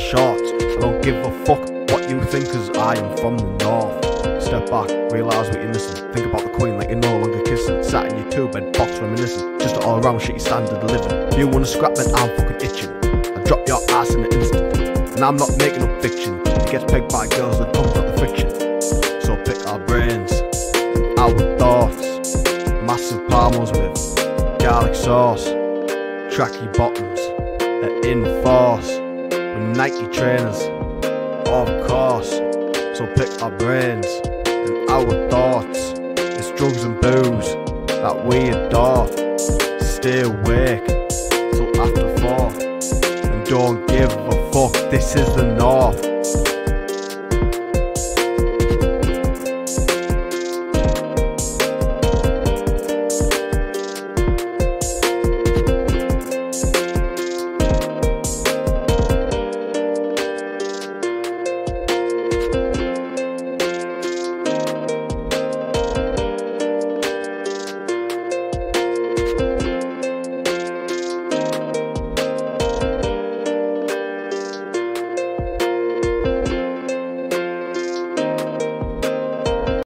short. I don't give a fuck what you think, cause I am from the north. Step back, realise what you're missing. Think about the queen like you're no longer kissing. Sat in your two-bed box reminiscing. Just an all-round shitty standard of living. If you wanna scrap then I'm fucking itching. I drop your ass in an instant. And I'm not making up fiction. It gets pegged by girls that comes out the friction. So pick our brains, our thoughts. Massive palmos with garlic sauce. Tracky bottoms are in force. With Nike trainers, of course. So pick our brains and our thoughts. It's drugs and booze that we adore. Stay awake till after 4 and don't give a fuck. This is the north.